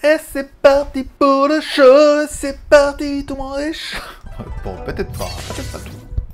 Et c'est parti pour le show, c'est parti, tout le monde est chaud. Bon, peut-être pas tout.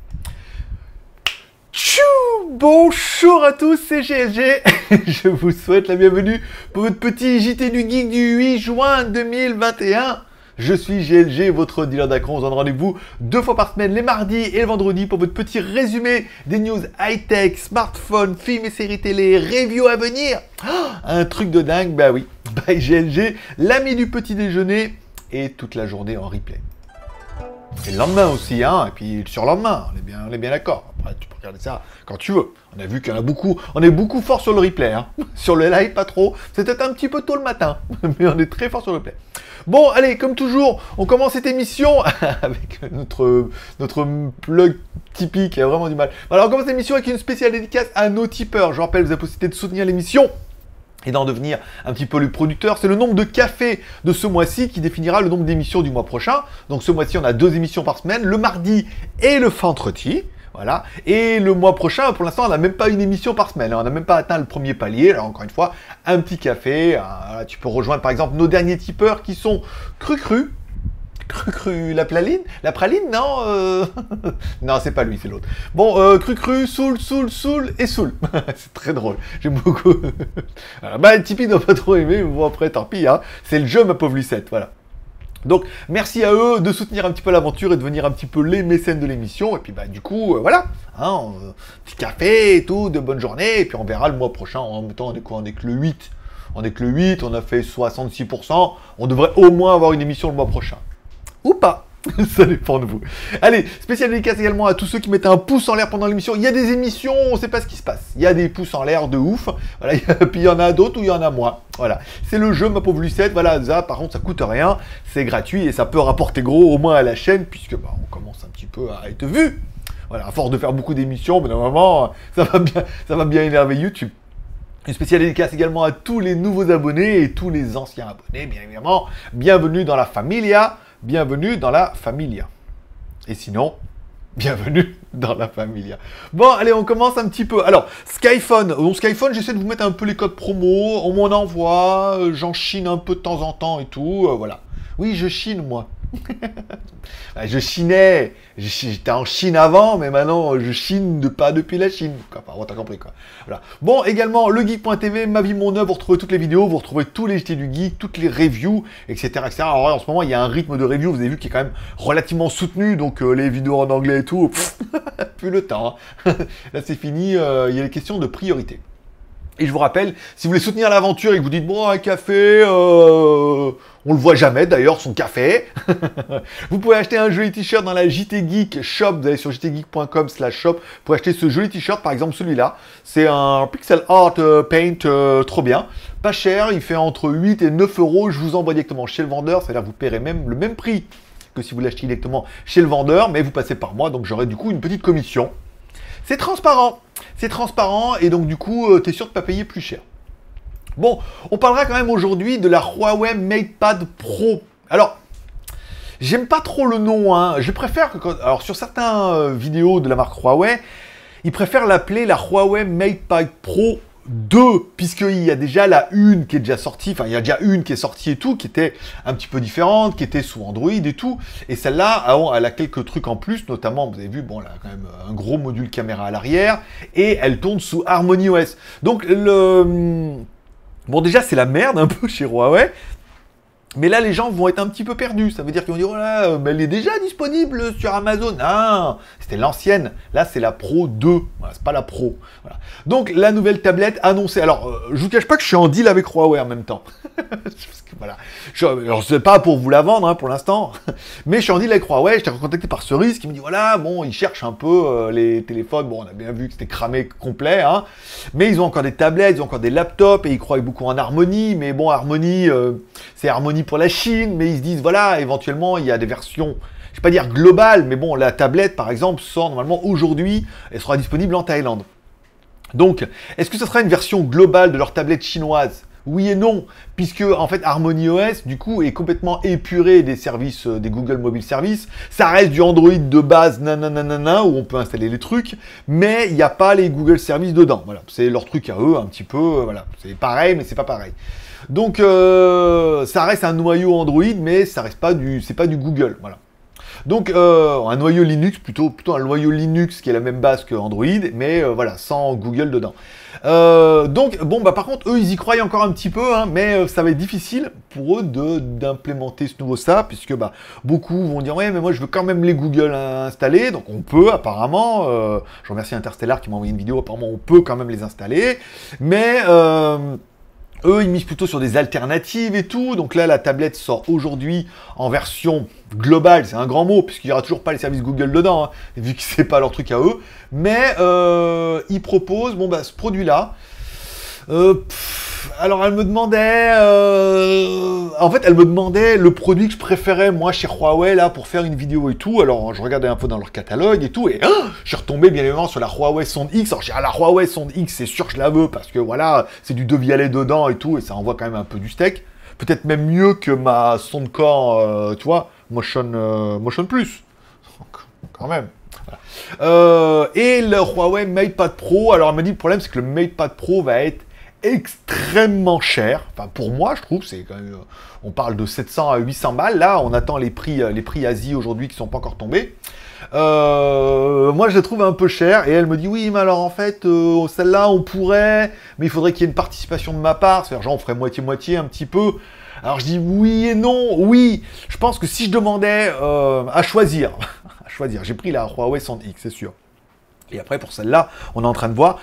Tchou! Bonjour à tous, c'est GLG. Je vous souhaite la bienvenue pour votre petit JT du Geek du 8 juin 2021. Je suis GLG, votre dealer d'acron. On se donne rendez-vous 2 fois par semaine, les mardis et le vendredi, pour votre petit résumé des news high-tech, smartphones, films et séries télé, reviews à venir. Un truc de dingue, bah oui. By GLG, l'ami du petit déjeuner et toute la journée en replay. Et le lendemain aussi, hein, et puis le surlendemain, on est bien d'accord. Après, tu peux regarder ça quand tu veux. On a vu qu'il y en a beaucoup, on est beaucoup fort sur le replay, hein. Sur le live, pas trop. C'était un petit peu tôt le matin, mais on est très fort sur le replay. Bon, allez, comme toujours, on commence cette émission avec notre plug typique, il a vraiment du mal. Alors, on commence l'émission avec une spéciale dédicace à nos tipeurs. Je rappelle, vous avez possibilité de soutenir l'émission et d'en devenir un petit peu le producteur. C'est le nombre de cafés de ce mois-ci qui définira le nombre d'émissions du mois prochain. Donc ce mois-ci, on a 2 émissions par semaine, le mardi et le vendredi. Voilà. Et le mois prochain, pour l'instant, on n'a même pas une émission par semaine. On n'a même pas atteint le premier palier. Alors encore une fois, un petit café. Tu peux rejoindre par exemple nos derniers tipeurs qui sont Cru, la praline, non non, c'est pas lui, c'est l'autre. Bon, Cru, Soul et Soul. C'est très drôle, j'aime beaucoup. Bah, Tipeee n'a pas trop aimé, mais bon, après, tant pis, hein. C'est le jeu, ma pauvre Lucette, voilà. Donc, merci à eux de soutenir un petit peu l'aventure et de devenir un petit peu les mécènes de l'émission. Et puis, bah, du coup, voilà, hein, petit café et tout, de bonne journée. Et puis, on verra le mois prochain. En même temps, on est quoi? On est que le 8. On est que le 8, on a fait 66%. On devrait au moins avoir une émission le mois prochain. Ou pas, ça dépend de vous. Allez, spécial dédicace également à tous ceux qui mettent un pouce en l'air pendant l'émission. Il y a des émissions, on ne sait pas ce qui se passe. Il y a des pouces en l'air de ouf, voilà, puis il y en a d'autres où il y en a moins. Voilà, c'est le jeu, ma pauvre Lucette. Voilà, ça, par contre, ça coûte rien, c'est gratuit et ça peut rapporter gros au moins à la chaîne, puisque bah, on commence un petit peu à être vu. Voilà, à force de faire beaucoup d'émissions, mais normalement, ça va bien énerver YouTube. Une spéciale dédicace également à tous les nouveaux abonnés et tous les anciens abonnés, bien évidemment. Bienvenue dans la familia. Bienvenue dans la familia. Et sinon, bienvenue dans la familia. Bon, allez, on commence un petit peu. Alors, Skyphone. Donc, Skyphone, j'essaie de vous mettre un peu les codes promo. On m'en envoie. J'en chine un peu de temps en temps et tout. Voilà. Oui, je chine, moi. Je chinais. J'étais en Chine avant, mais maintenant, je chine pas depuis la Chine. Enfin, t'as compris, quoi. Voilà. Bon, également, legeek.tv, ma vie, mon œuvre. Vous retrouvez toutes les vidéos, vous retrouvez tous les JT du Geek, toutes les reviews, etc., etc. Alors, en ce moment, il y a un rythme de review, vous avez vu, qui est quand même relativement soutenu. Donc, les vidéos en anglais et tout, plus le temps. Hein. Là, c'est fini. Il y a les questions de priorité. Et je vous rappelle, si vous voulez soutenir l'aventure et que vous dites, bon, un café, on le voit jamais d'ailleurs, son café. Vous pouvez acheter un joli t-shirt dans la JT Geek Shop. Vous allez sur jtgeek.com/shop pour acheter ce joli t-shirt, par exemple celui-là. C'est un pixel art paint trop bien. Pas cher, il fait entre 8 et 9 euros. Je vous envoie directement chez le vendeur, c'est-à-dire que vous paierez même le même prix que si vous l'achetez directement chez le vendeur, mais vous passez par moi, donc j'aurai du coup une petite commission. C'est transparent. C'est transparent et donc du coup, tu es sûr de ne pas payer plus cher. Bon, on parlera quand même aujourd'hui de la Huawei MatePad Pro. Alors, j'aime pas trop le nom, hein. Je préfère que... Alors, sur certaines vidéos de la marque Huawei, ils préfèrent l'appeler la Huawei MatePad Pro 2, puisqu'il y a déjà la une qui est déjà sortie, enfin il y a déjà une qui est sortie et tout, qui était un petit peu différente, qui était sous Android et tout, et celle-là, elle a quelques trucs en plus, notamment, vous avez vu, bon, elle a quand même un gros module caméra à l'arrière, et elle tourne sous HarmonyOS. Donc, bon, déjà, c'est la merde un peu chez Huawei, mais là, les gens vont être un petit peu perdus. Ça veut dire qu'ils vont dire, oh là, mais elle est déjà disponible sur Amazon. Ah, c'était l'ancienne. Là, c'est la Pro 2. Voilà, c'est pas la Pro. Voilà. Donc, la nouvelle tablette annoncée. Alors, je vous cache pas que je suis en deal avec Huawei en même temps. Parce que, voilà. Alors, c'est pas pour vous la vendre, hein, pour l'instant. Mais je suis en deal avec Huawei. J'étais contacté par Cerise qui me dit, voilà, bon, ils cherchent un peu les téléphones. Bon, on a bien vu que c'était cramé complet, hein. Mais ils ont encore des tablettes, ils ont encore des laptops et ils croient beaucoup en Harmony. Mais bon, Harmony, c'est Harmony pour la Chine, mais ils se disent, voilà, éventuellement, il y a des versions, je vais pas dire globales, mais bon, la tablette, par exemple, sort normalement aujourd'hui, elle sera disponible en Thaïlande. Donc, est-ce que ce sera une version globale de leur tablette chinoise? Oui et non, puisque en fait HarmonyOS du coup est complètement épuré des services, des Google Mobile Services. Ça reste du Android de base, nanana, où on peut installer les trucs, mais il n'y a pas les Google Services dedans. Voilà, c'est leur truc à eux, un petit peu, voilà, c'est pareil, mais c'est pas pareil. Donc ça reste un noyau Android, mais ça reste pas c'est pas du Google, voilà. Donc un noyau Linux, plutôt un noyau Linux qui est la même base que Android, mais voilà, sans Google dedans. Donc bon bah par contre eux ils y croient encore un petit peu, hein, mais ça va être difficile pour eux d'implémenter ce nouveau ça, puisque bah beaucoup vont dire ouais mais moi je veux quand même les Google installer, donc on peut apparemment, je remercie Interstellar qui m'a envoyé une vidéo, apparemment on peut quand même les installer, mais eux, ils misent plutôt sur des alternatives et tout. Donc là, la tablette sort aujourd'hui en version globale. C'est un grand mot, puisqu'il n'y aura toujours pas les services Google dedans, hein, vu que c'est pas leur truc à eux. Mais ils proposent, bon bah, ce produit-là. Alors, elle me demandait... En fait, elle me demandait le produit que je préférais, moi, chez Huawei, là, pour faire une vidéo et tout. Alors, je regardais un peu dans leur catalogue et tout, et je suis retombé, bien évidemment, sur la Huawei Sonde X. Alors, j'ai la Huawei Sonde X, c'est sûr que je la veux, parce que, voilà, c'est du Devialet dedans et tout, et ça envoie quand même un peu du steak. Peut-être même mieux que ma Sonde Core, tu vois, Motion Plus. Quand même. Voilà. Et le Huawei MatePad Pro, alors, elle m'a dit, le problème, c'est que le MatePad Pro va être extrêmement cher, enfin pour moi je trouve, c'est quand même, on parle de 700 à 800 balles, là on attend les prix Asie aujourd'hui qui sont pas encore tombés, moi je les trouve un peu cher, et elle me dit oui mais alors en fait celle-là on pourrait, mais il faudrait qu'il y ait une participation de ma part, c'est-à-dire genre on ferait moitié-moitié un petit peu. Alors je dis oui et non, oui, je pense que si je demandais à choisir, j'ai pris la Huawei Sonde X, c'est sûr. Et après, pour celle-là, on est en train de voir.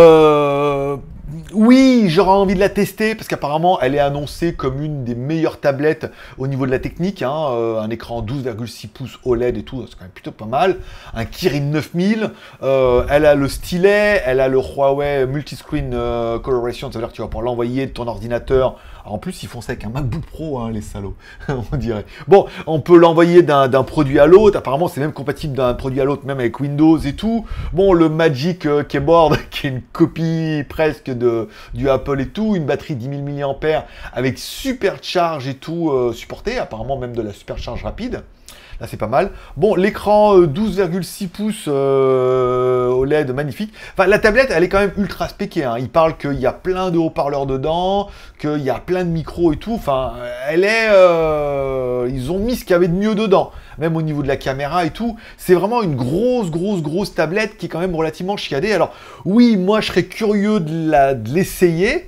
Oui, j'aurais envie de la tester, parce qu'apparemment, elle est annoncée comme une des meilleures tablettes au niveau de la technique. Hein, un écran 12,6 pouces OLED et tout, c'est quand même plutôt pas mal. Un Kirin 9000. Elle a le stylet, elle a le Huawei Multiscreen Coloration. Ça veut dire que tu vas pouvoir l'envoyer de ton ordinateur. Alors, en plus, ils font ça avec un MacBook Pro, hein, les salauds, on dirait. Bon, on peut l'envoyer d'un produit à l'autre. Apparemment, c'est même compatible d'un produit à l'autre, même avec Windows et tout. Bon, le Magic Keyboard, qui est une copie presque du Apple et tout. Une batterie 10 000 mAh avec supercharge et tout supporté. Apparemment, même de la supercharge rapide. Là, c'est pas mal. Bon, l'écran 12,6 pouces OLED, magnifique. Enfin, la tablette, elle est quand même ultra spéquée. Hein. Il parle qu'il y a plein de haut-parleurs dedans, qu'il y a plein de micros et tout. Enfin, elle est... ils ont mis ce qu'il y avait de mieux dedans. Même au niveau de la caméra et tout. C'est vraiment une grosse tablette qui est quand même relativement chiadée. Alors, oui, moi, je serais curieux de l'essayer,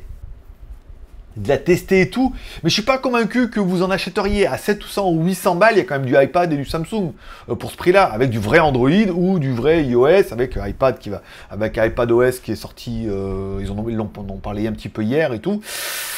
de la tester et tout, mais je suis pas convaincu que vous en achèteriez à 700 ou 800 balles. Il y a quand même du iPad et du Samsung pour ce prix-là, avec du vrai Android ou du vrai iOS, avec iPad qui va, avec iPadOS qui est sorti, ils en ont parlé un petit peu hier et tout.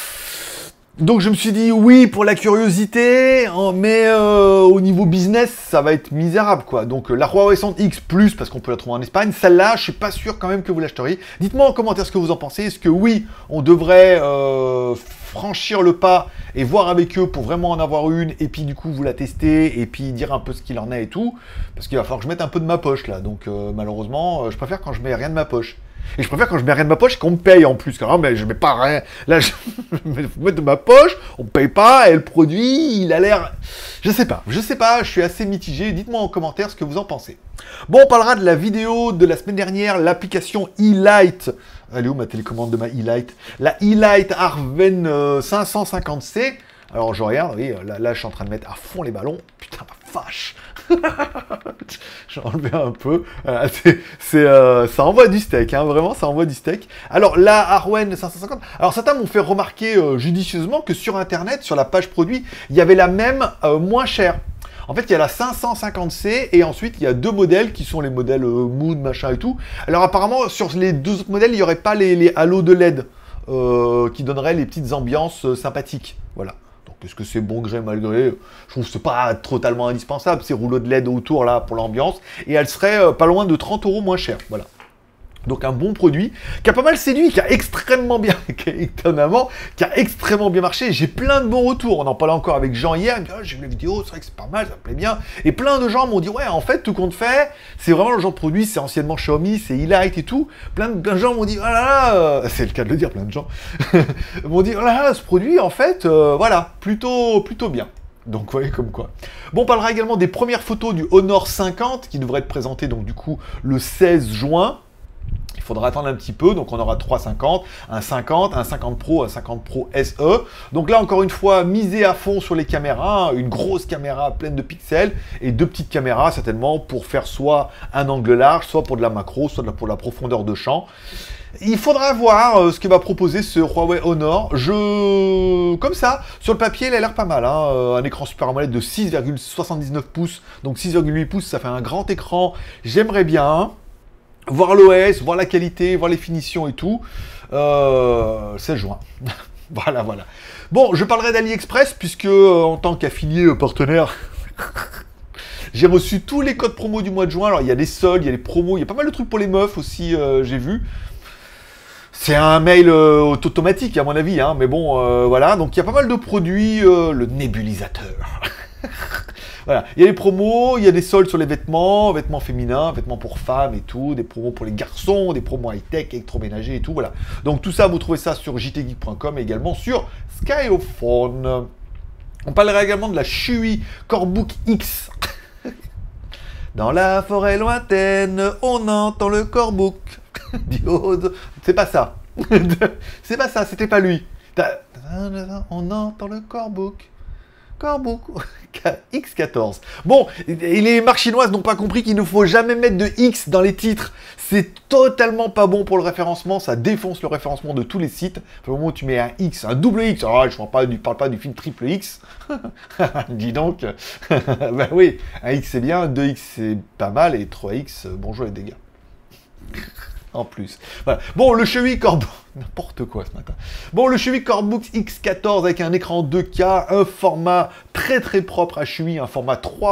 Donc je me suis dit oui pour la curiosité, mais au niveau business ça va être misérable quoi. Donc la Huawei Sonde X Plus parce qu'on peut la trouver en Espagne, celle-là je suis pas sûr quand même que vous l'achèteriez. Dites-moi en commentaire ce que vous en pensez. Est-ce que oui on devrait franchir le pas et voir avec eux pour vraiment en avoir une, et puis du coup vous la tester et puis dire un peu ce qu'il en est et tout, parce qu'il va falloir que je mette un peu de ma poche là. Donc malheureusement je préfère quand je mets rien de ma poche. Et je préfère quand je mets rien de ma poche qu'on me paye en plus. Car mais je mets pas rien. Là, je mets de ma poche, on me paye pas, et le produit, il a l'air... Je sais pas, je suis assez mitigé. Dites-moi en commentaire ce que vous en pensez. Bon, on parlera de la vidéo de la semaine dernière, l'application eLight. Elle est où ma télécommande de ma eLight? La eLight Arven 550C. Alors je regarde, oui, là je suis en train de mettre à fond les ballons. Putain, la vache. J'ai enlevé un peu. Ça envoie du steak, hein, vraiment, ça envoie du steak. Alors la Arwen 550. Alors certains m'ont fait remarquer judicieusement que sur internet, sur la page produit, il y avait la même moins chère. En fait, il y a la 550C et ensuite il y a deux modèles qui sont les modèles Mood, machin et tout. Alors apparemment, sur les deux autres modèles, il n'y aurait pas les halos de LED qui donneraient les petites ambiances sympathiques. Voilà. Est-ce que c'est bon gré, mal gré? Je trouve que c'est pas totalement indispensable, ces rouleaux de LED autour là pour l'ambiance. Et elle serait pas loin de 30 € moins chère. Voilà. Donc un bon produit, qui a pas mal séduit, qui a extrêmement bien, étonnamment, qui a extrêmement bien marché. J'ai plein de bons retours. On en parlait encore avec Jean hier. Il me dit, oh, j'ai vu la vidéo, c'est vrai que c'est pas mal, ça me plaît bien. Et plein de gens m'ont dit, ouais, en fait, tout compte fait, c'est vraiment le genre de produit, c'est anciennement Xiaomi, c'est eLight et tout. Plein de gens m'ont dit, oh là là, c'est le cas de le dire, plein de gens, m'ont dit, oh là là, ce produit, en fait, voilà, plutôt bien. Donc, vous voyez comme quoi. Bon, on parlera également des premières photos du Honor 50, qui devrait être présenté, donc, du coup, le 16 juin. Il faudra attendre un petit peu, donc on aura 350, un 50, un 50 Pro, un 50 Pro SE. Donc là, encore une fois, misez à fond sur les caméras, une grosse caméra pleine de pixels et deux petites caméras certainement pour faire soit un angle large, soit pour de la macro, soit pour la profondeur de champ. Il faudra voir ce que va proposer ce Huawei Honor. Comme ça, sur le papier, il a l'air pas mal. Hein. Un écran Super AMOLED de 6,79 pouces, donc 6,8 pouces, ça fait un grand écran. J'aimerais bien voir l'OS, voir la qualité, voir les finitions et tout. 16 juin. Voilà. Bon, je parlerai d'AliExpress, puisque en tant qu'affilié partenaire... J'ai reçu tous les codes promo du mois de juin. Alors, il y a des soldes, il y a des promos, il y a pas mal de trucs pour les meufs aussi, j'ai vu. C'est un mail automatique, à mon avis, hein, mais bon, voilà. Donc, il y a pas mal de produits. Le nébulisateur. Voilà. Il y a des promos, il y a des soldes sur les vêtements féminins, vêtements pour femmes et tout, des promos pour les garçons, des promos high-tech, électroménager et tout, voilà. Donc, tout ça, vous trouvez ça sur jtgeek.com et également sur Skyophone. On parlera également de la Shui Corebook X. Dans la forêt lointaine, on entend le corebook. C'est pas ça. C'est pas ça, c'était pas lui. On entend le corebook. Corebook X14. Bon, et les marques chinoises n'ont pas compris qu'il ne faut jamais mettre de X dans les titres. C'est totalement pas bon pour le référencement, ça défonce le référencement de tous les sites. Au moment où tu mets un X, un double X, alors je parle pas du film triple X. Dis donc. Ben oui, un X c'est bien, 2X c'est pas mal, et 3X, bonjour les dégâts. En plus. Voilà. Bon, le Shui Corebook... N'importe quoi ce matin. Bon, le Shui Corebook X14 avec un écran 2K, un format très très propre à Shui, un format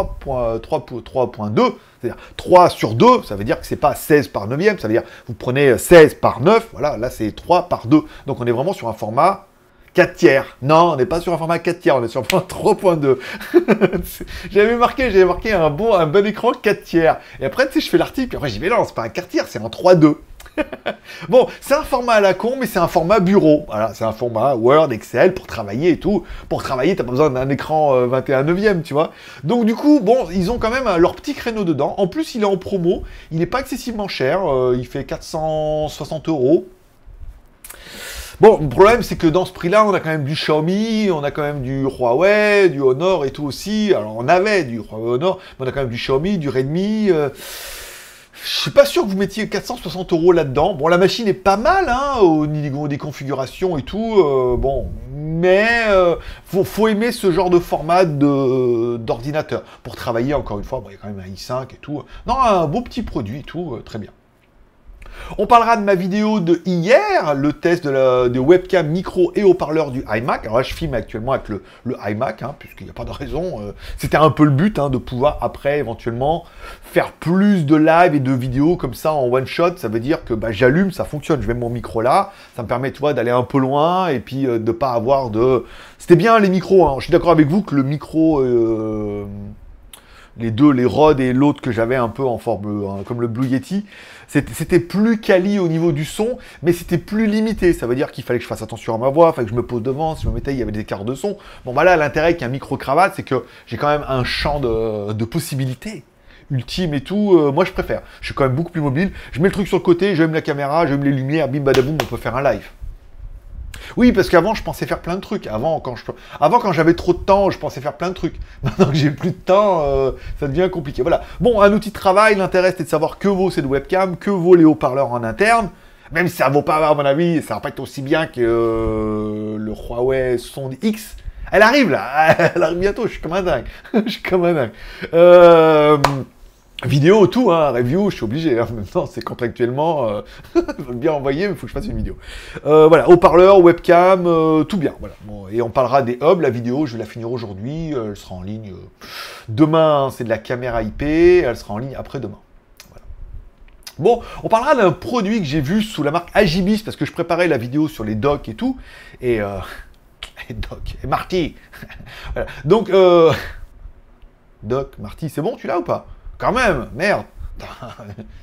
3.2, c'est-à-dire 3 sur 2, ça veut dire que c'est pas 16 par 9e, ça veut dire vous prenez 16 par 9, voilà, là c'est 3 par 2. Donc on est vraiment sur un format 4 tiers. Non, on n'est pas sur un format 4 tiers, on est sur un format 3.2. j'avais marqué un bon écran 4 tiers. Et après, tu sais, je fais l'article, puis après, j'ai dit, mais non, c'est pas un 4 tiers, c'est un 3.2. Bon, c'est un format à la con, mais c'est un format bureau. Voilà, c'est un format Word, Excel, pour travailler et tout. Pour travailler, t'as pas besoin d'un écran 21/9e, tu vois. Donc du coup, bon, ils ont quand même leur petit créneau dedans. En plus, il est en promo. Il n'est pas excessivement cher. Il fait 460 €. Bon, le problème, c'est que dans ce prix-là, on a quand même du Xiaomi, on a quand même du Huawei, du Honor et tout aussi. Alors, on avait du Huawei Honor, mais on a quand même du Xiaomi, du Redmi. Je suis pas sûr que vous mettiez 460 € là-dedans. Bon, la machine est pas mal, hein, au niveau des configurations et tout. Bon, mais faut aimer ce genre de format d'ordinateur. Pour travailler, encore une fois, bon, il y a quand même un i5 et tout. Non, un beau petit produit et tout, très bien. On parlera de ma vidéo de hier, le test de webcam micro et haut-parleur du iMac. Alors là, je filme actuellement avec le iMac, hein, puisqu'il n'y a pas de raison. C'était un peu le but, hein, de pouvoir après, éventuellement, faire plus de live et de vidéos comme ça en one-shot. Ça veut dire que bah, j'allume, ça fonctionne. Je mets mon micro là, ça me permet, tu vois, d'aller un peu loin et puis de pas avoir de... C'était bien les micros, hein. Je suis d'accord avec vous que le micro... les deux, les Rode et l'autre que j'avais un peu en forme, comme le Blue Yeti, c'était plus quali au niveau du son, mais c'était plus limité. Ça veut dire qu'il fallait que je fasse attention à ma voix, il fallait que je me pose devant, si je me mettais, il y avait des écarts de son. Bon, voilà, l'intérêt qu'un micro-cravate, c'est que j'ai quand même un champ de possibilités ultime et tout. Moi, je préfère. Je suis quand même beaucoup plus mobile. Je mets le truc sur le côté, j'aime la caméra, j'aime les lumières, bim badaboum, on peut faire un live. Oui, parce qu'avant, je pensais faire plein de trucs. Avant, quand j'avais trop de temps, je pensais faire plein de trucs. Maintenant que j'ai plus de temps, ça devient compliqué. Voilà. Bon, un outil de travail, l'intérêt, c'était de savoir que vaut cette webcam, que vaut les haut-parleurs en interne. Même si ça vaut pas, à mon avis, ça va pas être aussi bien que le Huawei Sonde X. Elle arrive, là. Elle arrive bientôt. Je suis comme un dingue. Je suis comme un dingue. Vidéo, tout, hein, review, je suis obligé. Hein. En même temps, c'est contractuellement, je veux bien envoyer, mais il faut que je fasse une vidéo. Voilà, haut-parleur, webcam, tout bien. Voilà. Bon, et on parlera des hubs. La vidéo, je vais la finir aujourd'hui. Elle sera en ligne demain. C'est de la caméra IP. Elle sera en ligne après-demain. Voilà. Bon, on parlera d'un produit que j'ai vu sous la marque Agibis parce que je préparais la vidéo sur les docks et tout. Et Doc et Marty. Voilà. Donc, Doc, Marty, c'est bon, tu l'as ou pas? Quand même, merde.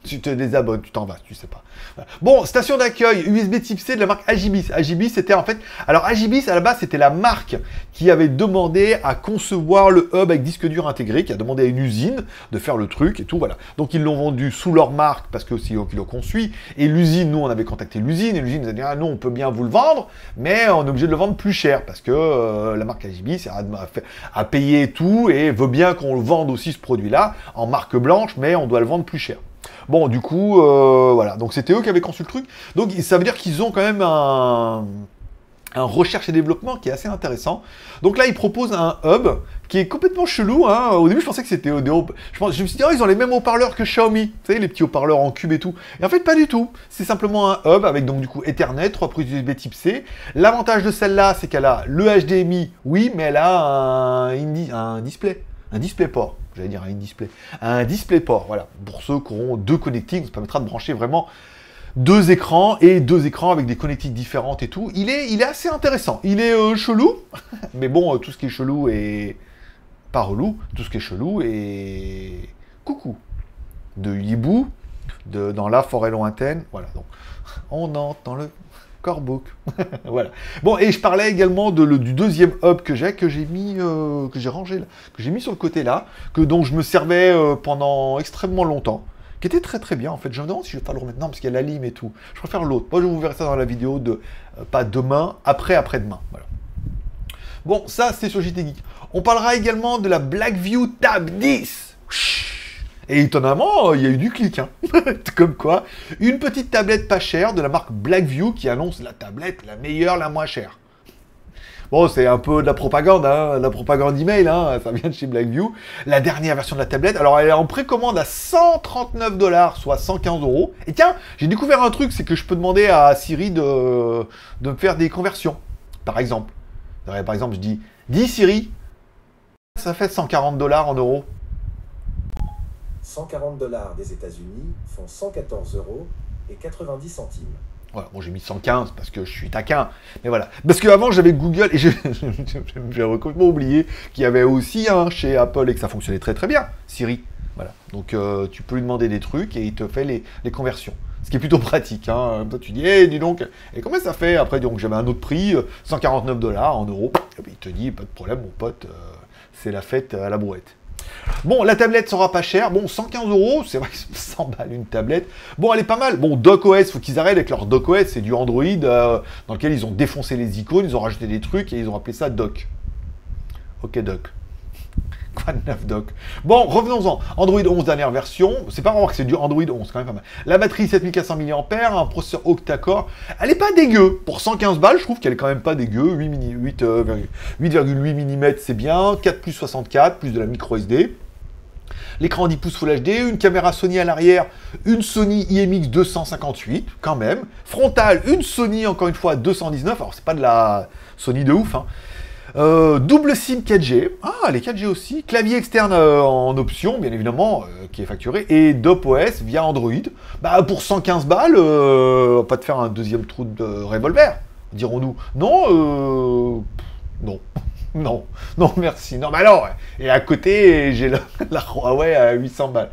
Tu te désabonnes, tu t'en vas, tu sais pas. Voilà. Bon, station d'accueil USB Type C de la marque Agibis. Agibis, c'était en fait... Alors, Agibis, à la base, c'était la marque qui avait demandé à concevoir le hub avec disque dur intégré, qui a demandé à une usine de faire le truc et tout, voilà. Donc, ils l'ont vendu sous leur marque, parce que c'est eux qui l'ont conçu. Et l'usine, nous, on avait contacté l'usine, et l'usine nous a dit, ah non, on peut bien vous le vendre, mais on est obligé de le vendre plus cher, parce que la marque Agibis a payé tout, et veut bien qu'on le vende aussi, ce produit-là, en marque blanche, mais on doit le vendre plus cher. Bon, du coup, voilà. Donc, c'était eux qui avaient conçu le truc. Donc, ça veut dire qu'ils ont quand même un recherche et développement qui est assez intéressant. Donc là, ils proposent un hub qui est complètement chelou. Hein. Au début, je pensais que c'était des je me suis dit, oh, ils ont les mêmes haut-parleurs que Xiaomi. Vous savez, les petits haut-parleurs en cube et tout. Et en fait, pas du tout. C'est simplement un hub avec donc du coup Ethernet, 3 prises USB Type C. L'avantage de celle-là, c'est qu'elle a le HDMI, oui, mais elle a un display. Un DisplayPort. J'allais dire un in-display. Un DisplayPort, voilà. Pour ceux qui auront deux connectiques, ça permettra de brancher vraiment deux écrans avec des connectiques différentes et tout. Il est assez intéressant. Il est chelou, mais bon, tout ce qui est chelou est pas relou. Tout ce qui est chelou est coucou. De hibou, dans la forêt lointaine. Voilà, donc on entend le corbeau. Voilà. Bon, et je parlais également du deuxième hub que j'ai mis, que j'ai rangé là, que j'ai mis sur le côté là, dont je me servais pendant extrêmement longtemps, qui était très très bien en fait. Je me demande si je vais pas le remettre, non, parce qu'il y a la lime et tout. Je préfère l'autre. Moi, je vous verrai ça dans la vidéo de pas demain, après-demain. Voilà. Bon, ça c'est sur JT Geek. On parlera également de la Blackview Tab 10. Et étonnamment, il y a eu du clic, hein. Comme quoi, une petite tablette pas chère de la marque Blackview qui annonce la tablette la meilleure, la moins chère. Bon, c'est un peu de la propagande, hein, la propagande email, hein, ça vient de chez Blackview. La dernière version de la tablette, alors elle est en précommande à 139 $, soit 115 €. Et tiens, j'ai découvert un truc, c'est que je peux demander à Siri de me faire des conversions, par exemple. Par exemple, je dis Siri, ça fait 140 $ en euros. 140 $ des États-Unis font 114 € et 90 centimes. Voilà, bon, j'ai mis 115 parce que je suis taquin, mais voilà. Parce qu'avant, j'avais Google et j'ai complètement oublié qu'il y avait aussi un chez Apple et que ça fonctionnait très très bien, Siri. Voilà, donc tu peux lui demander des trucs et il te fait les conversions. Ce qui est plutôt pratique, hein. Toi, tu dis, hey, dis donc, et combien ça fait? Après, donc, j'avais un autre prix, 149 $ en euros. Et puis, il te dit, pas de problème, mon pote, c'est la fête à la brouette. Bon, la tablette sera pas chère. Bon, 115 €, c'est vrai que 100 balles une tablette. Bon, elle est pas mal. Bon, DocOS, faut qu'ils arrêtent avec leur DocOS. C'est du Android dans lequel ils ont défoncé les icônes, ils ont rajouté des trucs et ils ont appelé ça Doc. Ok, Doc. Quoi de neuf, Doc? Bon, revenons-en. Android 11, dernière version. C'est pas vraiment que c'est du Android 11, quand même pas mal. La batterie, 7400 mAh, un processeur octa-core. Elle est pas dégueu. Pour 115 balles, je trouve qu'elle est quand même pas dégueu. 8,8 mm, c'est bien. 4+64, plus de la micro SD. L'écran 10 pouces Full HD, une caméra Sony à l'arrière, une Sony IMX 258, quand même. Frontale, une Sony, encore une fois, 219. Alors, c'est pas de la Sony de ouf, hein. Double SIM 4G, les 4G aussi, clavier externe en option, bien évidemment, qui est facturé, et DopOS via Android. Bah, pour 115 balles, on va pas te faire un deuxième trou de revolver, dirons-nous. Non, non. Non, non, merci. Non, mais alors, et à côté, j'ai la Huawei à 800 balles.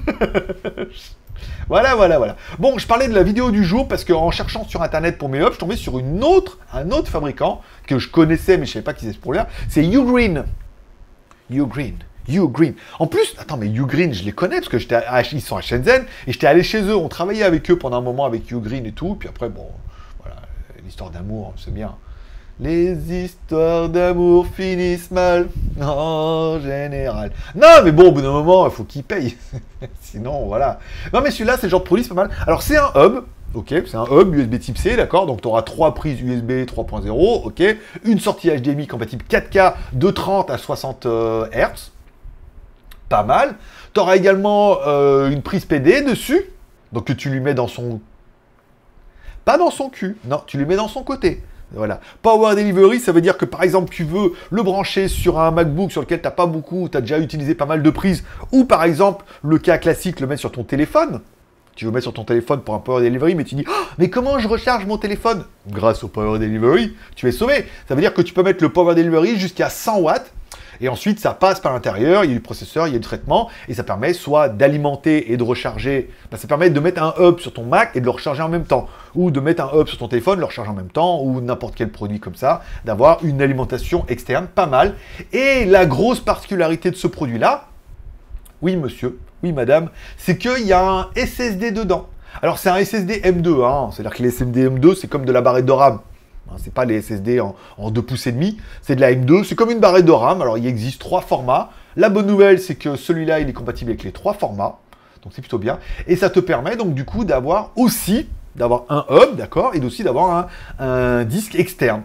Voilà, voilà, voilà. Bon, je parlais de la vidéo du jour parce qu'en cherchant sur internet pour mes hubs, je tombais sur un autre fabricant que je connaissais, mais je ne savais pas qui c'était ce produit-là. C'est Ugreen. Ugreen. En plus, attends, mais Ugreen, je les connais parce que ils sont à Shenzhen et j'étais allé chez eux. On travaillait avec eux pendant un moment avec Ugreen et tout. Puis après, bon, voilà, l'histoire d'amour, c'est bien. Les histoires d'amour finissent mal, en général. Non, mais bon, au bout d'un moment, il faut qu'ils payent. Sinon, voilà. Non, mais celui-là, c'est le genre de produit, c'est pas mal. Alors, c'est un hub, ok, c'est un hub USB Type C, d'accord. Donc, tu auras 3 prises USB 3.0, ok. Une sortie HDMI compatible 4K de 30 à 60 Hz. Pas mal. Tu auras également une prise PD dessus. Donc, que tu lui mets dans son... Pas dans son cul, non, tu lui mets dans son côté. Voilà. Power Delivery, ça veut dire que par exemple tu veux le brancher sur un MacBook sur lequel tu n'as pas beaucoup, tu as déjà utilisé pas mal de prises, ou par exemple le cas classique, le mettre sur ton téléphone. Tu veux mettre sur ton téléphone pour un Power Delivery, mais tu dis oh, mais comment je recharge mon téléphone? Grâce au Power Delivery, tu es sauvé. Ça veut dire que tu peux mettre le Power Delivery jusqu'à 100 watts. Et ensuite, ça passe par l'intérieur, il y a du processeur, il y a du traitement, et ça permet soit d'alimenter et de recharger, ça permet de mettre un hub sur ton Mac et de le recharger en même temps, ou de mettre un hub sur ton téléphone, le recharger en même temps, ou n'importe quel produit comme ça, d'avoir une alimentation externe, pas mal. Et la grosse particularité de ce produit-là, oui monsieur, oui madame, c'est qu'il y a un SSD dedans. Alors c'est un SSD M2, hein, c'est-à-dire que les SSD M2, c'est comme de la barrette de RAM. C'est pas les SSD en 2 pouces et demi, c'est de la M2, c'est comme une barrette de RAM. Alors il existe 3 formats. La bonne nouvelle, c'est que celui-là, il est compatible avec les 3 formats. Donc c'est plutôt bien. Et ça te permet donc du coup d'avoir un hub, d'accord, et aussi d'avoir un disque externe.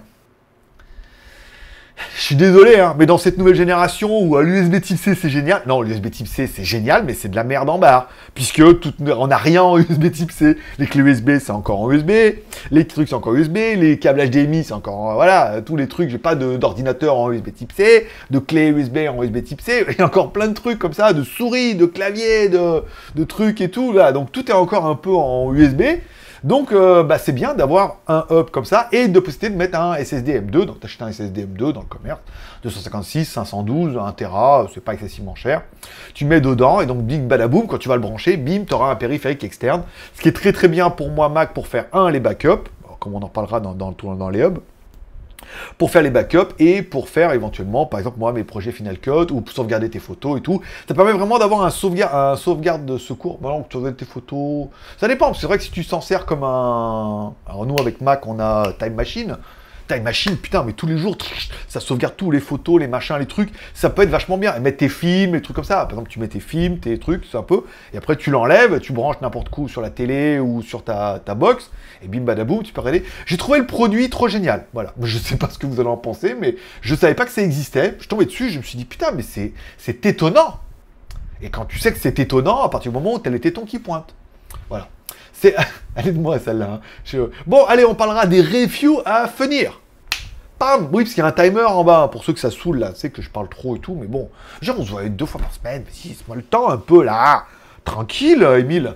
Je suis désolé, hein, mais dans cette nouvelle génération où l'USB type C c'est génial, non, l'USB type C c'est génial, mais c'est de la merde en barre, puisque on n'a rien en USB type C. Les clés USB c'est encore en USB, les trucs c'est encore USB, les câbles HDMI c'est encore, voilà, tous les trucs, j'ai pas d'ordinateur en USB type C, de clés USB en USB type C, il y a encore plein de trucs comme ça, de souris, de clavier, de trucs et tout, là, donc tout est encore un peu en USB. Donc, c'est bien d'avoir un hub comme ça et de possibilité de mettre un SSD M2. Donc, t'achètes un SSD M2 dans le commerce, 256, 512, 1 Tera, c'est pas excessivement cher. Tu mets dedans et donc, bing, badaboum, quand tu vas le brancher, bim, tu auras un périphérique externe. Ce qui est très très bien pour moi, Mac, pour faire les backups, comme on en parlera dans les hubs. Pour faire les backups et pour faire éventuellement, par exemple, moi, mes projets Final Cut ou pour sauvegarder tes photos et tout. Ça permet vraiment d'avoir un sauvegarde de secours. Maintenant que tu sauvegardes tes photos, ça dépend. C'est vrai que si tu s'en sers comme un... Alors nous, avec Mac, on a Time Machine. Time Machine, putain, mais tous les jours, ça sauvegarde tous les photos, les machins, les trucs. Ça peut être vachement bien. Et mettre tes films, les trucs comme ça. Par exemple, tu mets tes films, tes trucs, c'est un peu. Et après, tu l'enlèves, tu branches n'importe où sur la télé ou sur ta box. Et bim, badaboum, tu peux regarder. J'ai trouvé le produit trop génial. Voilà. Je sais pas ce que vous allez en penser, mais je savais pas que ça existait. Je tombais dessus, je me suis dit, putain, mais c'est étonnant. Et quand tu sais que c'est étonnant, à partir du moment où t'as les tétons qui pointent. Voilà. Elle est de moi, celle-là. Hein. Bon, allez, on parlera des reviews à venir. Pam. Oui, parce qu'il y a un timer en bas. Pour ceux que ça saoule, là, c'est que je parle trop et tout, mais bon. Genre, on se voit 2 fois par semaine. Mais si, c'est moi le temps un peu, là. Tranquille, Émile.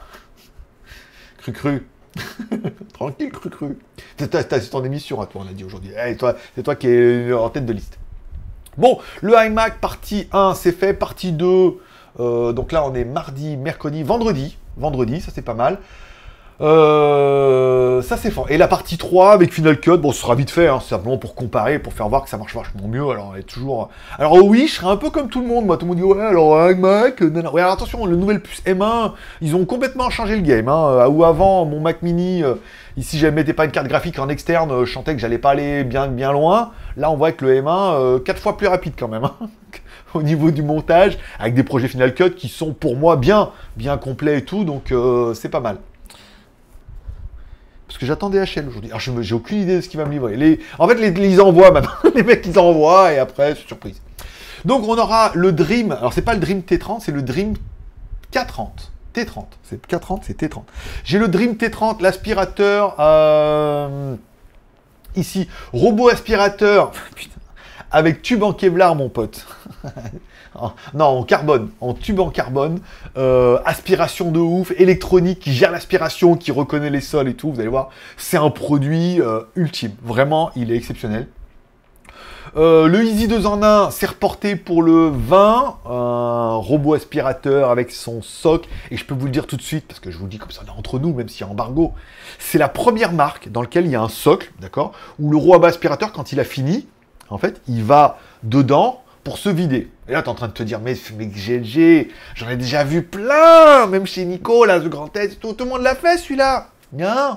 Cru. Tranquille, cru. C'est ton émission, à toi, on a dit aujourd'hui. Hey, c'est toi qui es en tête de liste. Bon, le iMac, partie 1, c'est fait. Partie 2, donc là, on est mardi, mercredi, vendredi. Vendredi, ça c'est pas mal. Ça c'est fort. Et la partie 3 avec Final Cut, bon ce sera vite fait, hein, c'est simplement pour comparer, pour faire voir que ça marche vachement mieux. Alors elle est toujours... Alors oui, je serai un peu comme tout le monde, moi tout le monde dit ouais alors iMac, nanana. Ouais alors attention, le nouvel puce M1, ils ont complètement changé le game, hein. Où avant mon Mac Mini, ici je ne mettais pas une carte graphique en externe, je sentais que j'allais pas aller bien loin. Là on voit que le M1, 4 fois plus rapide quand même. Hein. Au niveau du montage, avec des projets Final Cut qui sont pour moi bien complets et tout, donc c'est pas mal. Parce que j'attends DHL aujourd'hui. Alors j'ai aucune idée de ce qu'il va me livrer. En fait, ils envoient maintenant. Les mecs, ils envoient et après, c'est surprise. Donc on aura le Dream. Alors c'est pas le Dream T30, c'est le Dream K30. T30. C'est K30, c'est T30. J'ai le Dream T30, l'aspirateur. Ici, robot aspirateur. Putain. Avec tube en Kevlar, mon pote. Non, en carbone, en tube en carbone, aspiration de ouf, électronique qui gère l'aspiration, qui reconnaît les sols et tout, vous allez voir, c'est un produit ultime, vraiment, il est exceptionnel. Le Easy 2 en 1, c'est reporté pour le 20, un robot aspirateur avec son soc, et je peux vous le dire tout de suite, parce que je vous le dis comme ça, entre nous, même s'il y a embargo, c'est la première marque dans laquelle il y a un socle, d'accord, où le robot aspirateur, quand il a fini, en fait, il va dedans pour se vider. Et là, tu es en train de te dire, mais GLG, j'en ai déjà vu plein, même chez Nico, là, The Grand Test, tout le monde l'a fait, celui-là. Non.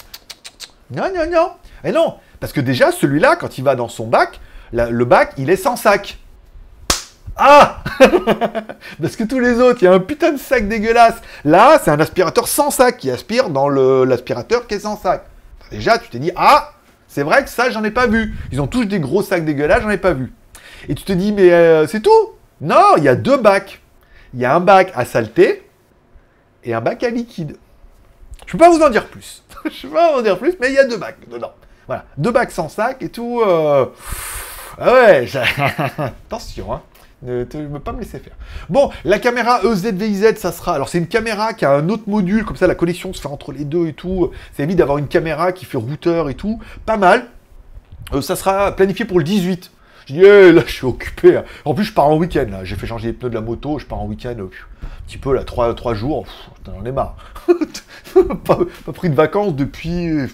Et non, parce que déjà, celui-là, quand il va dans son bac, le bac, il est sans sac. Ah. Parce que tous les autres, il y a un putain de sac dégueulasse. Là, c'est un aspirateur sans sac qui aspire dans l'aspirateur qui est sans sac. Déjà, tu t'es dit, ah, c'est vrai que ça, j'en ai pas vu. Ils ont tous des gros sacs dégueulasses, j'en ai pas vu. Et tu te dis, mais c'est tout? Non, il y a 2 bacs. Il y a un bac à saleté et un bac à liquide. Je peux pas vous en dire plus. Je peux pas vous en dire plus, mais il y a 2 bacs dedans. Voilà, 2 bacs sans sac et tout. Ah ouais, attention, hein. Ne veux pas me laisser faire. Bon, la caméra EZVIZ, ça sera... Alors, c'est une caméra qui a un autre module, comme ça, la connexion se fait entre les deux et tout. Ça évite d'avoir une caméra qui fait routeur et tout. Pas mal. Ça sera planifié pour le 18. Je dis, eh, là, je suis occupé. Hein. En plus, je pars en week-end, là. J'ai fait changer les pneus de la moto, je pars en week-end, un petit peu, là, 3 jours. J'en ai marre. pas pris de vacances depuis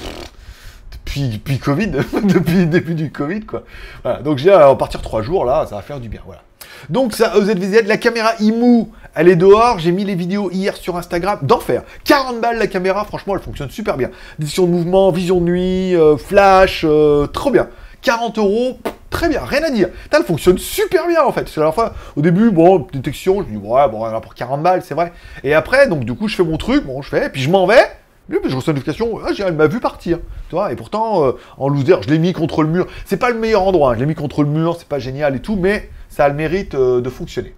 Covid, depuis le début du Covid, quoi. Voilà, donc j'ai à partir 3 jours, là, ça va faire du bien, voilà. Donc ça, EZVZ, la caméra IMU, elle est dehors, j'ai mis les vidéos hier sur Instagram, d'enfer. 40 balles la caméra, franchement, elle fonctionne super bien. Détection de mouvement, vision de nuit, flash, trop bien. 40 €, très bien, rien à dire. Elle fonctionne super bien, en fait. Parce que à la fois, au début, bon, détection, je me dis, ouais, bon, alors pour 40 balles, c'est vrai. Et après, donc du coup, je fais mon truc, bon, je fais, puis je m'en vais. Et puis je reçois une notification, ah, elle m'a vu partir, tu vois, et pourtant, en loser, je l'ai mis contre le mur. C'est pas le meilleur endroit, hein. Je l'ai mis contre le mur, c'est pas génial et tout, mais ça a le mérite de fonctionner.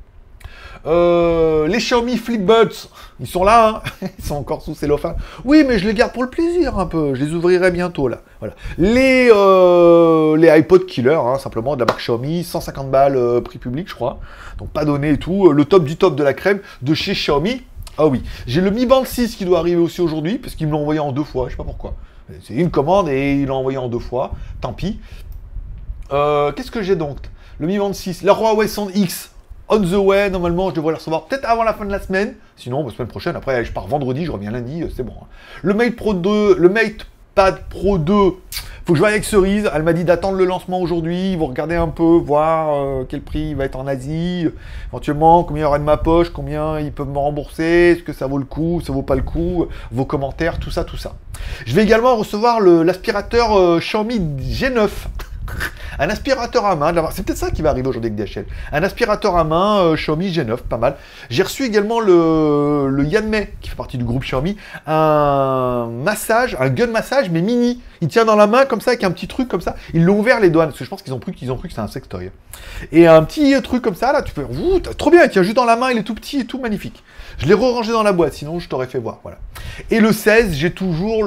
Les Xiaomi Flipbuds, ils sont là, hein. Ils sont encore sous cellophane. Oui, mais je les garde pour le plaisir un peu, je les ouvrirai bientôt là. Voilà. Les iPod Killer, hein, simplement de la marque Xiaomi, 150 balles prix public, je crois. Donc pas donné et tout. Le top du top de la crème de chez Xiaomi. Ah oui, j'ai le Mi Band 6 qui doit arriver aussi aujourd'hui, parce qu'il me l'a envoyé en 2 fois, je sais pas pourquoi. C'est une commande et il l'a envoyé en 2 fois, tant pis. Qu'est-ce que j'ai donc? Le Mi Band 6, la Huawei Sound X, on the way, normalement je devrais le recevoir peut-être avant la fin de la semaine, sinon la semaine prochaine, après je pars vendredi, je reviens lundi, c'est bon. Hein. Le Mate Pro 2, le MatePad Pro 2, faut que je voie avec Cerise, elle m'a dit d'attendre le lancement aujourd'hui, vous regardez un peu, voir quel prix il va être en Asie, éventuellement combien il y aura de ma poche, combien ils peuvent me rembourser, est-ce que ça vaut le coup, ça vaut pas le coup, vos commentaires, tout ça, tout ça. Je vais également recevoir l'aspirateur Xiaomi G9. Un aspirateur à main, c'est peut-être ça qui va arriver aujourd'hui avec DHL. Un aspirateur à main Xiaomi G9, pas mal. J'ai reçu également le Yanmei, qui fait partie du groupe Xiaomi, un massage, un gun massage, mais mini. Il tient dans la main comme ça, avec un petit truc comme ça. Ils l'ont ouvert les douanes, parce que je pense qu'ils ont cru que c'est un sextoy. Et un petit truc comme ça, là, tu peux... Ouh, trop bien, il tient juste dans la main, il est tout petit et tout magnifique. Je l'ai re-rangé dans la boîte, sinon je t'aurais fait voir, voilà. Et le 16, j'ai toujours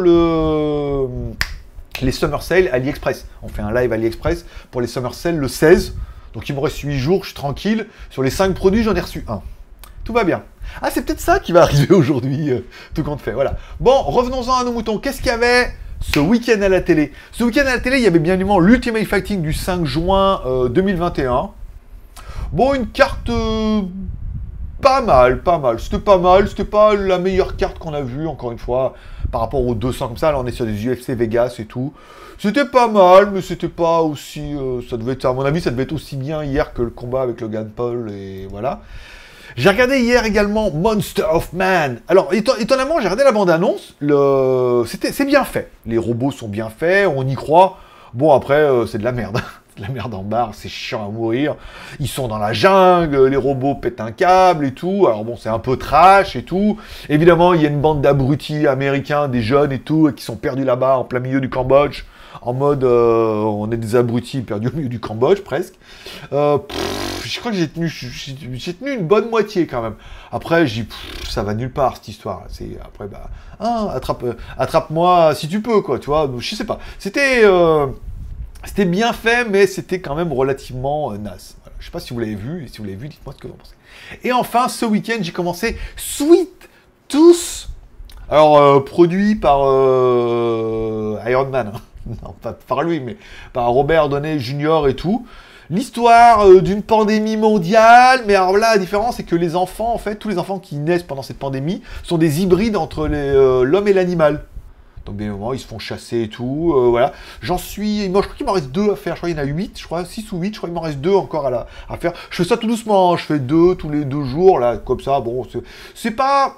les Summer Sale AliExpress. On fait un live AliExpress pour les Summer Sale le 16. Donc il me reste 8 jours, je suis tranquille. Sur les 5 produits, j'en ai reçu un. Tout va bien. Ah, c'est peut-être ça qui va arriver aujourd'hui, tout compte fait. Voilà. Bon, revenons-en à nos moutons. Qu'est-ce qu'il y avait ce week-end à la télé? Ce week-end à la télé, il y avait bien évidemment l'Ultimate Fighting du 5 juin 2021. Bon, une carte... pas mal. C'était pas mal. C'était pas la meilleure carte qu'on a vue, encore une fois, par rapport aux 200 comme ça. Là, on est sur des UFC Vegas et tout. C'était pas mal, mais c'était pas aussi... ça devait être, à mon avis, ça devait être aussi bien hier que le combat avec Logan Paul, et voilà. J'ai regardé hier également Monster of Man. Alors, étonnamment, j'ai regardé la bande-annonce. C'est bien fait. Les robots sont bien faits, on y croit. Bon, après, c'est de la merde. De la merde en barre, c'est chiant à mourir. Ils sont dans la jungle, les robots pètent un câble et tout. Alors bon, c'est un peu trash et tout. Évidemment, il y a une bande d'abrutis américains, des jeunes et tout, qui sont perdus là-bas en plein milieu du Cambodge. En mode, on est des abrutis perdus au milieu du Cambodge, presque. Je crois que j'ai tenu une bonne moitié quand même. Après, j'ai dit, ça va nulle part cette histoire. C'est après, bah, hein, attrape-moi si tu peux, quoi. Tu vois, je sais pas. C'était bien fait, mais c'était quand même relativement naze. Voilà. Je sais pas si vous l'avez vu, et si vous l'avez vu, dites-moi ce que vous en pensez. Et enfin, ce week-end, j'ai commencé Sweet Tooth. Alors, produit par Iron Man. Non, pas par lui, mais par Robert Downey Jr. et tout. L'histoire d'une pandémie mondiale, mais alors là, la différence, c'est que les enfants, en fait, tous les enfants qui naissent pendant cette pandémie, sont des hybrides entre l'homme et l'animal. Donc bien évidemment, ils se font chasser et tout, voilà. Moi, je crois qu'il m'en reste 2 à faire, je crois qu'il y en a 8, je crois, 6 ou 8, je crois qu'il m'en reste 2 encore à faire. Je fais ça tout doucement, je fais 2 tous les 2 jours, là, comme ça, bon, c'est pas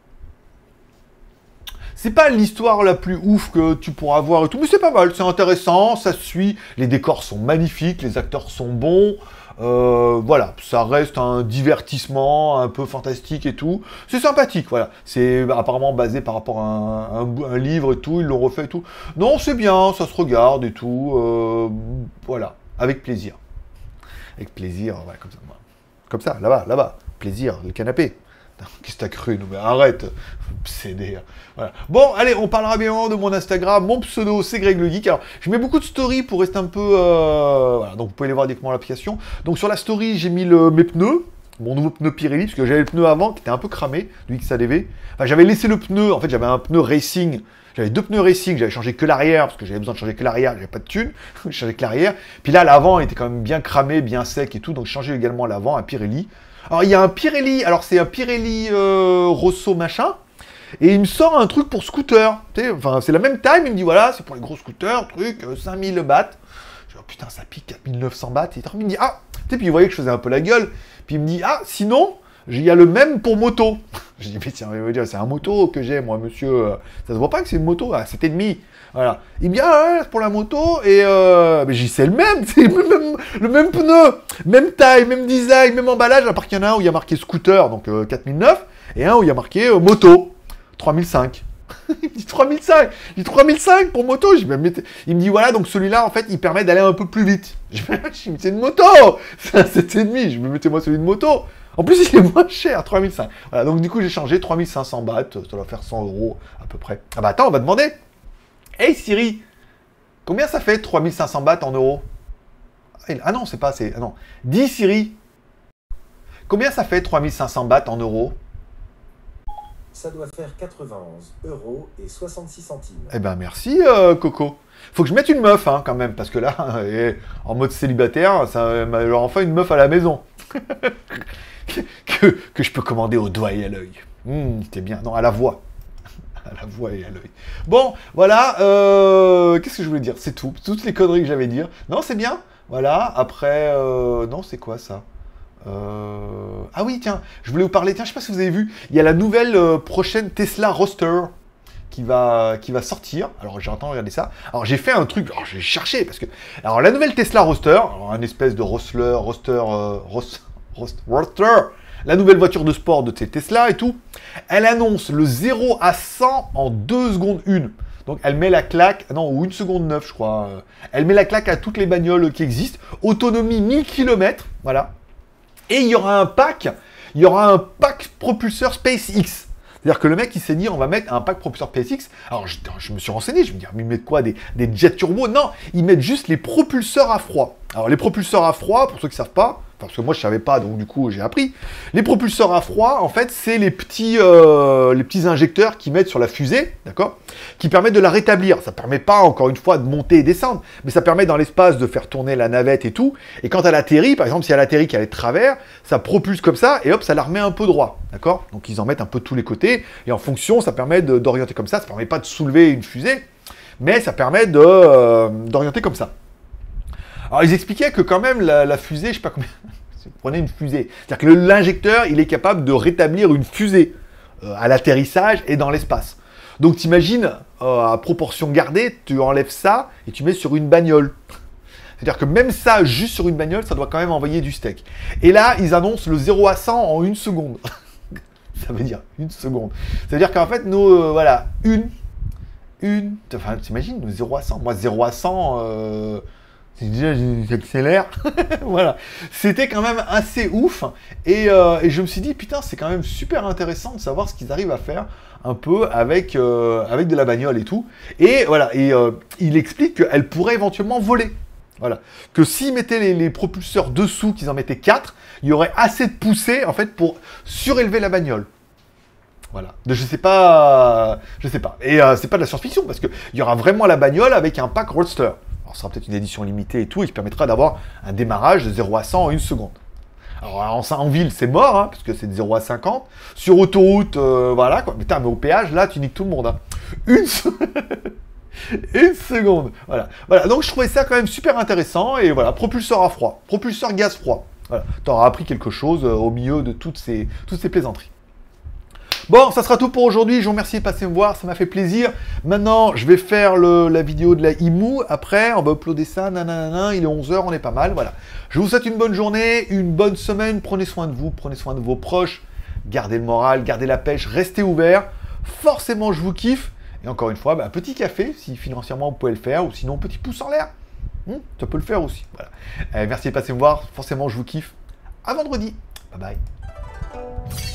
l'histoire la plus ouf que tu pourras voir et tout, mais c'est pas mal, c'est intéressant, ça suit, les décors sont magnifiques, les acteurs sont bons, voilà, ça reste un divertissement un peu fantastique et tout. C'est sympathique, voilà. C'est apparemment basé par rapport à un livre et tout, ils l'ont refait et tout. Non, c'est bien, ça se regarde et tout. Voilà, avec plaisir. Avec plaisir, voilà, comme ça. Comme ça, là-bas. Plaisir, le canapé. Qu'est-ce que t'as cru? Non mais arrête, CD. Voilà. Bon, allez, on parlera bien de mon Instagram. Mon pseudo, c'est Greg le Geek. Alors, je mets beaucoup de stories pour rester un peu... voilà, donc vous pouvez les voir directement dans l'application. Donc sur la story, j'ai mis mes pneus. mon nouveau pneu Pirelli, parce que j'avais le pneu avant qui était un peu cramé, du XADV. Enfin, j'avais laissé le pneu, en fait, j'avais un pneu racing. J'avais 2 pneus racing, j'avais changé que l'arrière, parce que j'avais besoin de changer que l'arrière, j'avais pas de thune, j'ai changé que l'arrière. Puis là, l'avant était quand même bien cramé, bien sec et tout, donc j'ai changé également l'avant, un Pirelli. Alors, il y a un Pirelli, alors c'est un Pirelli Rosso machin, et il me sort un truc pour scooter. Enfin, c'est la même taille, mais il me dit, voilà, c'est pour les gros scooters, truc, 5000 bahts. Je dis, oh, putain, ça pique 4900 bahts. Et il me dit, ah, tu sais, puis il voyait que je faisais un peu la gueule. Puis il me dit, ah, sinon, il y a le même pour moto. Je dis, mais tiens, c'est un moto que j'ai, moi, monsieur. Ça se voit pas que c'est une moto, à 7,5. Voilà. Il me dit, ah ouais, c'est pour la moto. Et mais j'ai dit, c'est le même, c'est le même pneu, même taille, même design, même emballage. À part qu'il y en a un où il y a marqué scooter, donc 4009, et un où il y a marqué moto, 3005. Il me dit 3005. Je dis 3005 pour moto. Il me dit, voilà, donc celui-là, en fait, il permet d'aller un peu plus vite. Je dis, c'est une moto, c'est un 7,5. Je me mettais moi celui de moto. En plus, il est moins cher, 3005. Voilà, donc du coup, j'ai changé 3500 bahts, ça doit faire 100 € à peu près. Ah bah attends, on va demander. Hey Siri, combien ça fait 3500 bahts en euros? Ah non, c'est pas assez. Ah non. Dis Siri, combien ça fait 3500 bahts en euros? Ça doit faire 91,66 €. Eh ben merci Coco. Faut que je mette une meuf hein, quand même, parce que là, en mode célibataire, ça m'a enfin une meuf à la maison. que je peux commander au doigt et à l'œil. C'était bien. Non, à la voix. À la voix et à l'œil. Bon, voilà. Qu'est-ce que je voulais dire? C'est tout. Toutes les conneries que j'avais à dire. Non, c'est bien. Voilà. Après, non, c'est quoi ça? Ah oui, tiens, je voulais vous parler. Tiens, je sais pas si vous avez vu. Il y a la nouvelle prochaine Tesla Roadster qui va sortir. Alors, j'ai entendu regarder ça. Alors, j'ai fait un truc. Alors, j'ai cherché parce que. Alors, la nouvelle Tesla Roadster, alors, un espèce de Roadster. La nouvelle voiture de sport de Tesla et tout, elle annonce le 0 à 100 en 2 secondes 1. Donc elle met la claque, non, ou 1 seconde 9 je crois. Elle met la claque à toutes les bagnoles qui existent. Autonomie 1000 km, voilà. Et il y aura un pack propulseur SpaceX. C'est-à-dire que le mec, il s'est dit, on va mettre un pack propulseur SpaceX. Alors, je me suis renseigné, je me dis, mais ils mettent quoi, des jets turbo? Non, ils mettent juste les propulseurs à froid. Alors, les propulseurs à froid, pour ceux qui ne savent pas, parce que moi, je ne savais pas, donc du coup, j'ai appris. Les propulseurs à froid, en fait, c'est les petits injecteurs qu'ils mettent sur la fusée, d'accord? Qui permettent de la rétablir. Ça ne permet pas, encore une fois, de monter et descendre, mais ça permet dans l'espace de faire tourner la navette et tout. Et quand elle atterrit, par exemple, si elle atterrit qu'elle est de travers, ça propulse comme ça, et hop, ça la remet un peu droit, d'accord? Donc, ils en mettent un peu de tous les côtés, et en fonction, ça permet d'orienter comme ça. Ça ne permet pas de soulever une fusée, mais ça permet d'orienter comme ça. Alors, ils expliquaient que quand même, la fusée, je sais pas combien... Vous prenez une fusée. C'est-à-dire que l'injecteur, il est capable de rétablir une fusée à l'atterrissage et dans l'espace. Donc, t'imagines, à proportion gardée, tu enlèves ça et tu mets sur une bagnole. C'est-à-dire que même ça, juste sur une bagnole, ça doit quand même envoyer du steak. Et là, ils annoncent le 0 à 100 en 1 seconde. Ça veut dire 1 seconde. C'est-à-dire qu'en fait, nous, voilà, enfin, t'imagines, 0 à 100. Moi, 0 à 100... déjà, j'accélère. Voilà. C'était quand même assez ouf. Et je me suis dit, putain, c'est quand même super intéressant de savoir ce qu'ils arrivent à faire un peu avec de la bagnole et tout. Et voilà. Et il explique qu'elle pourrait éventuellement voler. Voilà. Que s'ils mettaient les propulseurs dessous, qu'ils en mettaient 4, il y aurait assez de poussée, en fait, pour surélever la bagnole. Voilà. Je sais pas. Et c'est pas de la science-fiction, parce qu'il y aura vraiment la bagnole avec un pack Roadster. Alors, ce sera peut-être une édition limitée et tout, et qui permettra d'avoir un démarrage de 0 à 100 en 1 seconde. Alors, en ville, c'est mort, hein, parce que c'est de 0 à 50. Sur autoroute, voilà, quoi. Mais au péage, là, tu niques tout le monde. Hein. Une seconde. Voilà. Voilà. Donc, je trouvais ça quand même super intéressant. Et voilà, propulseur à froid. Propulseur gaz froid. Voilà. Tu auras appris quelque chose au milieu de toutes ces plaisanteries. Bon, ça sera tout pour aujourd'hui. Je vous remercie de passer me voir, ça m'a fait plaisir. Maintenant, je vais faire la vidéo de la IMU. Après, on va uploader ça. Nanana, il est 11 h, on est pas mal. Voilà. Je vous souhaite une bonne journée, une bonne semaine. Prenez soin de vous, prenez soin de vos proches. Gardez le moral, gardez la pêche, restez ouverts. Forcément, je vous kiffe. Et encore une fois, petit café, si financièrement vous pouvez le faire. Ou sinon, petit pouce en l'air. Ça peut le faire aussi. Voilà. Merci de passer me voir. Forcément, je vous kiffe. À vendredi. Bye bye.